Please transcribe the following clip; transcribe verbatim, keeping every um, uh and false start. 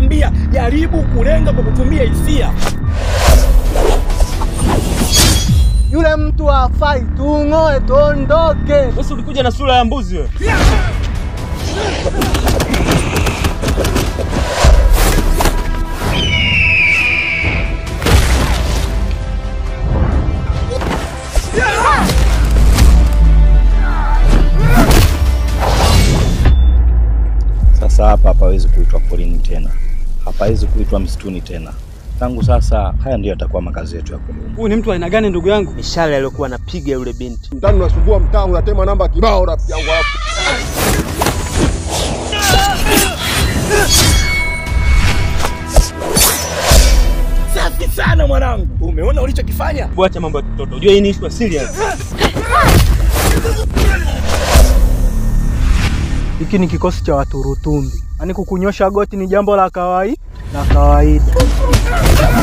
nakwambia jaribu kulenga kwa kutumia hisia. Yule mtu hafai, tung'oe tuondoke. Wewe ulikuja na sura ya mbuzi wewe. Sasa hapa hapawezi kuitwa porini tena. Hapawezi kuitwa msituni tena. Tangu sasa haya ndio yatakuwa makazi yetu ya kudumu. Huyu ni mtu aina gani ndugu yangu? Mishale aliyokuwa anapiga yule binti. Mtani unasumbua mtaa, unatema namba kibao rafiki yangu hapo. Safi sana mwanangu. Umeona ulichokifanya? Acha mambo ya kitoto. Unajua hii ni issue serious. Hiki ni kikosi cha watu Rutumbi. Yaani kukunyosha goti ni jambo la kawaida la kawaida.